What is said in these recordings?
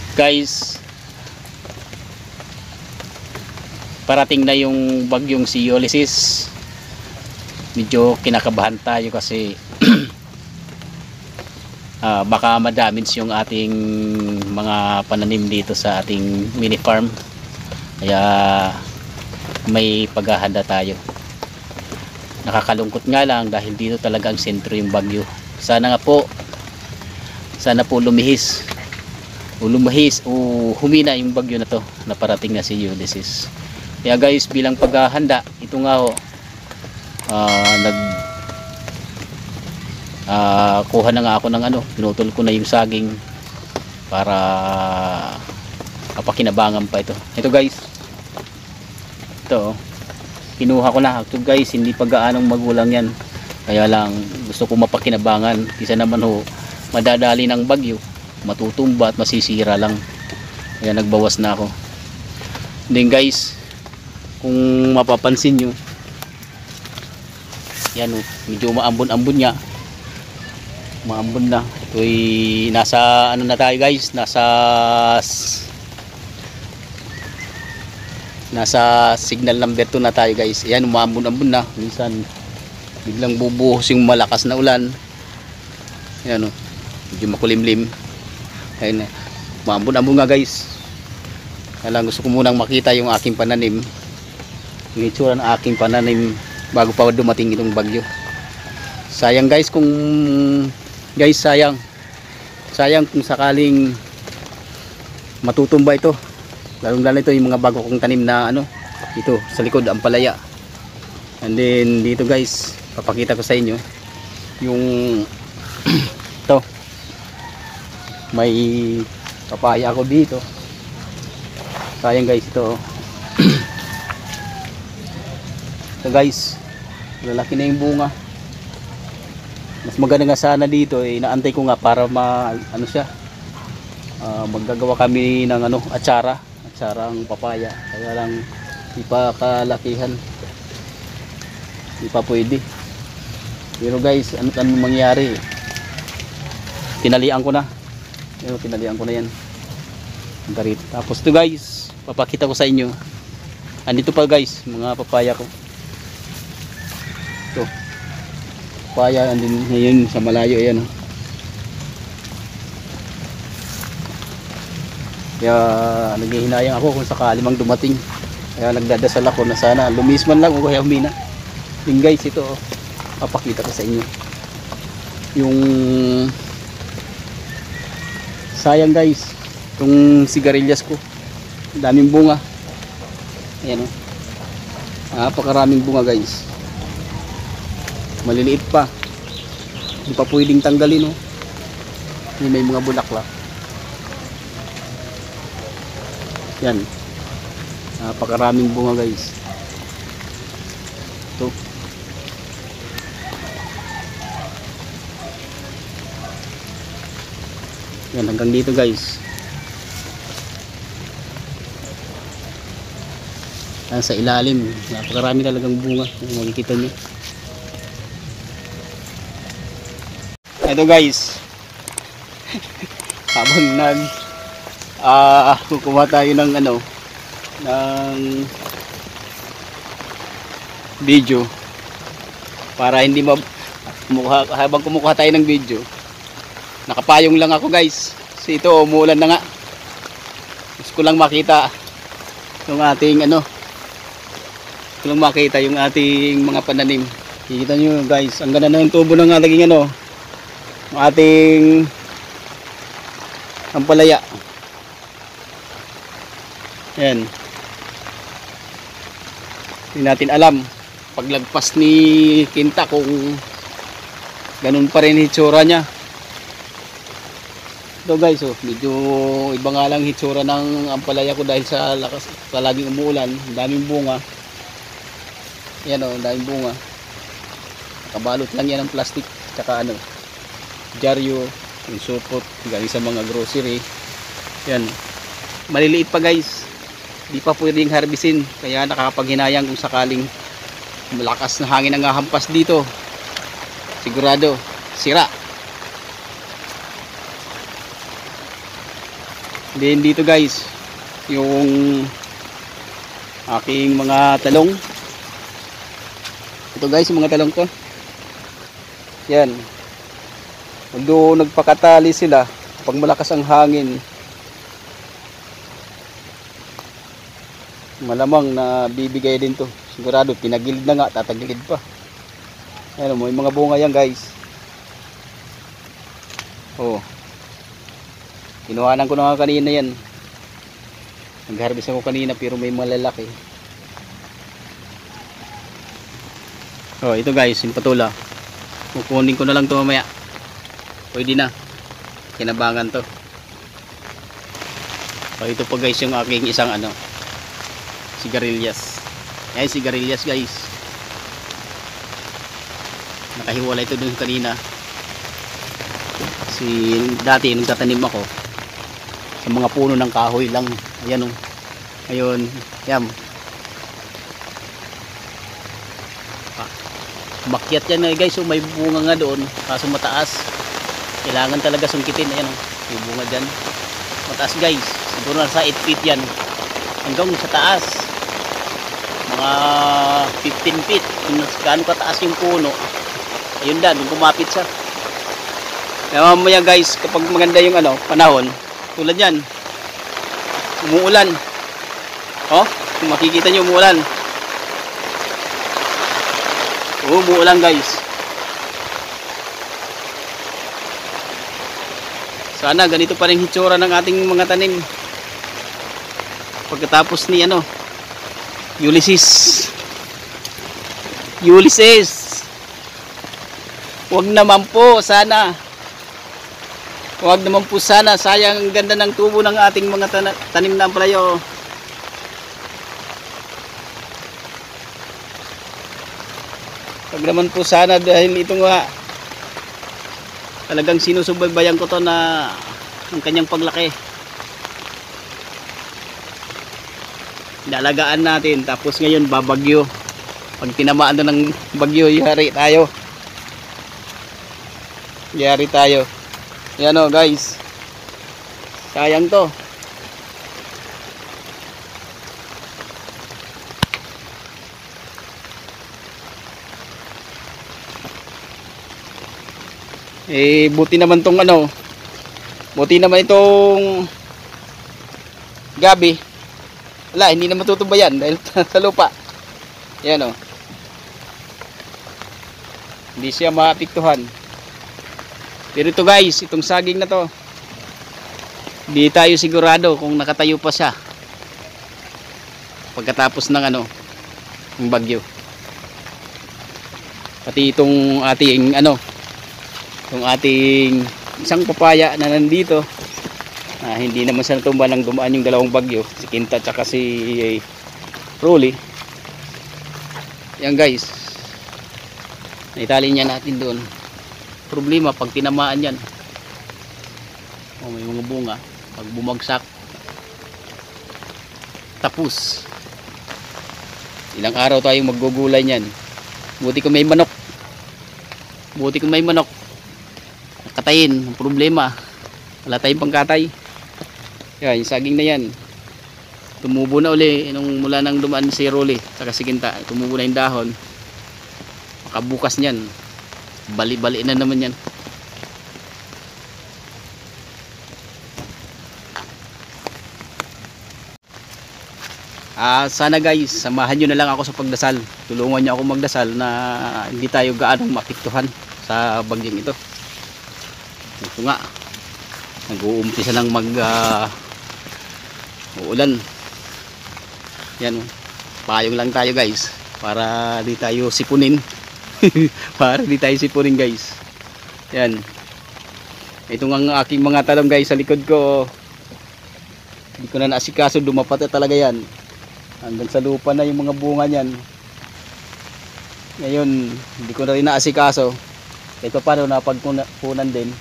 Guys, parating na yung bagyong si Ulysses. Medyo kinakabahan tayo kasi baka ma-damage yung ating mga pananim dito sa ating mini farm. Kaya may paghahanda tayo. Nakakalungkot nga lang dahil dito talaga ang sentro yung bagyo. Sana po lumihis o humina yung bagyo na to na parating na si Ulysses. Kaya guys, bilang paghahanda, ito nga kuha na nga ako ng pinutol ko na yung saging para kapakinabangan pa ito. Ito guys, ito kinuha ko na. Ito guys, hindi pa gaanong magulang yan, kaya lang gusto ko mapakinabangan. Kisa naman madadali ng bagyo, matutumba at masisira lang, kaya nagbawas na ako. Then guys, kung mapapansin nyo, yan medyo maambon-ambon niya, maambon na. Ito'y nasa na tayo guys, nasa signal number 2 na tayo guys. Ayan, umaambon-ambon na. Minsan biglang bubuhos yung malakas na ulan. Ayan medyo makulimlim. Ayan, umaambon-ambon nga guys. Kaya gusto ko munang makita yung aking pananim, yung itsura ng aking pananim bago pa dumating itong bagyo. Sayang guys sayang kung sakaling matutumba ito, lalong lalo ito yung mga bago kong tanim na ito sa likod, ampalaya. And then dito guys, papakita ko sa inyo yung ito, may papaya ako dito. Sayang guys, ito ito guys, lalaki na yung bunga. Mas maganda nga sana dito, inaantay ko nga para maggagawa kami ng atsarang papaya. Kaya lang di pa kalakihan, di pa pwede. Pero guys, ano mangyari, tinalian ko na yan. Tapos ito guys, papakita ko sa inyo. Andito pa guys, mga papaya ko. Ito papaya, andin ngayon sa malayo. Ayan kaya naghihinayang ako kung sakali mang dumating. Kaya nagdadasal ako na sana lumis man lang o kaya humina. Yung guys, ito papakita ko sa inyo yung sayang guys, itong sigarilyas ko, daming bunga. Ayan napakaraming bunga guys, maliliit pa, hindi pa pwedeng tanggalin. May mga bulaklak. Yan, napakaraming bunga guys. Ito yan, hanggang dito guys. Sa ilalim, napakarami talagang bunga, kung makikita nyo. Ito guys, habang kukuha tayo ng video para hindi habang kumukuha tayo ng video, nakapayong lang ako guys. Kasi ito umuulan na nga. Gusto ko lang makita yung ating yung ating mga pananim. Kikita nyo guys, ang ganda na yung tubo ng ating ating ampalaya. Ayan, hindi natin alam paglagpas ni Kinta kung ganun pa rin hitsura niya. Ito guys, medyo iba nga lang hitsura ng ampalaya ko dahil sa laging umuulan. Daming bunga. Ayan daming bunga. Nakabalot lang yan ng plastic tsaka dyaryo, yung supot galing sa mga grocery. Yan, maliliit pa guys, di pa pwedeng harbisin. Kaya nakakapaghinayang kung sakaling malakas na hangin ang hahampas dito, sigurado sira. Then dito guys, yung aking mga talong. Ito guys, yung mga talong ko. Yan. Although nagpakatali sila, pag malakas ang hangin, malamang na bibigay din to. Sigurado, tinagilid na nga, tatagilid pa. Ayan mo, yung mga bunga yan guys. Oh. Kinuhanan ko na nga kanina yan. Nag-harvest ako kanina pero may malalaki. Oh, ito guys, yung patula. Kukunin ko na lang ito mamaya. Pwede na. Kinabangan to. So, ito po guys yung aking isang sigarilyas. Ayan, sigarilyas guys. Nakahiwala ito dun kanina. Dati nung tatanim ako sa mga puno ng kahoy lang. Ayan o. Ayun. Yan. Makyat yan guys. So, may bunga nga doon. Kaso mataas. Kailangan talaga sungkitin. Ayan o. May bunga dyan. Mataas guys. Siguro nasa 8 feet yan. Hanggang sa taas. Mga 15 feet. Kung gaano kataas yung puno. Ayun dan. Kung kumapit siya. Kaya mamaya guys, kapag maganda yung panahon, tulad yan, umuulan. Oh, kung makikita nyo umuulan. Umuulan guys. Sana ganito pa rin hitsura ng ating mga tanim. Pagkatapos ni Ulysses. Huwag naman po, sana. Huwag naman po sana, sayang ang ganda ng tubo ng ating mga tanim na ampalaya. Huwag naman po sana dahil ito nga talagang sinusubaybayan ko to na ang kanyang paglaki. Inaalagaan natin tapos ngayon babagyo. Pag tinamaan na ng bagyo, yari tayo. Yan o guys, sayang to. Buti naman tong buti naman itong gabi. Wala, hindi na matutubayan dahil sa lupa. Yan o. Hindi siya maapektuhan. Pero ito guys, itong saging na to, di tayo sigurado kung nakatayo pa siya pagkatapos ng ng bagyo. Pati itong ating itong ating isang papaya na nandito, hindi naman siya natumba ng dumaan yung dalawang bagyo, si Kinta at si Rolly. Yan guys, naitali niya natin doon. Problema pag tinamaan yan, may mga bunga, pag bumagsak tapos ilang araw tayong maggugulay niyan. Buti kung may manok, nakatayin. Ang problema, wala tayong pangkatay. Yan, yung saging na yan tumubo na uli nung mula nang dumaan si Rolly saka si Kinta. Tumubo na yung dahon. Makabukas niyan bali-bali na naman yan. Sana guys, samahan nyo na lang ako sa pagdasal. Tulungan nyo ako magdasal na hindi tayo gaanong mapiktuhan sa bagyong ito. Ito nga, nag-uumpisa ng uulan. Yan, payong lang tayo guys para di tayo sipunin. Para di tayo sipunin guys. Yan. Ito nga aking mga talong guys sa likod ko. Hindi ko na naasikaso, dumapat na talaga yan. Hanggang sa lupa na yung mga bunga niyan. Ngayon, hindi ko na rin naasikaso. Kahit pa paano napagpunan din.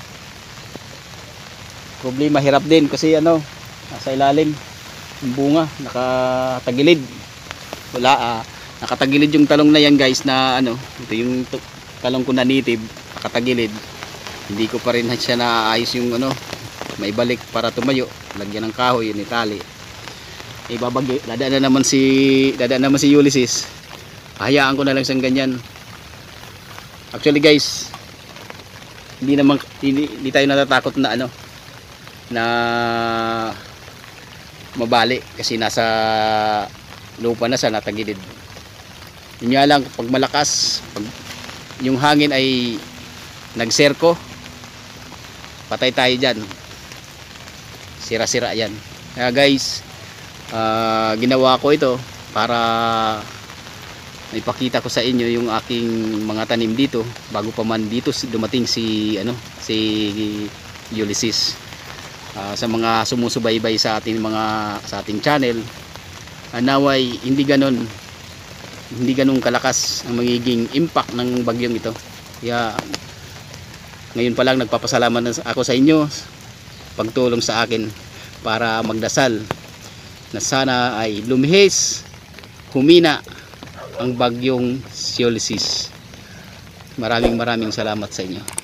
Problema, hirap din kasi nasa ilalim yung bunga, nakatagilid. Wala nakatagilid yung talong na yan guys na ito yung talong ko na native, nakatagilid. Hindi ko pa rin siya naayos yung maibalik para tumayo. lagyan ng kahoy, yun itali. Dadaan naman si Ulysses. Hayaan ko na lang siyang ganyan. Actually guys, hindi tayo natatakot na na mabali kasi nasa lupa na sa natagilid. Yun nga lang, pag malakas, pag yung hangin ay nagserko, patay tayo dyan, sira-sira yan. Kaya guys, ginawa ko ito para ipakita ko sa inyo yung aking mga tanim dito bago pa man dito dumating si Ulysses. Sa mga sumusubaybay sa ating channel, naway hindi ganun kalakas ang magiging impact ng bagyong ito. Kaya ngayon pa lang nagpapasalamat ako sa inyo pagtulong sa akin para magdasal na sana ay lumihis, humina ang bagyong Ulysses. Maraming salamat sa inyo.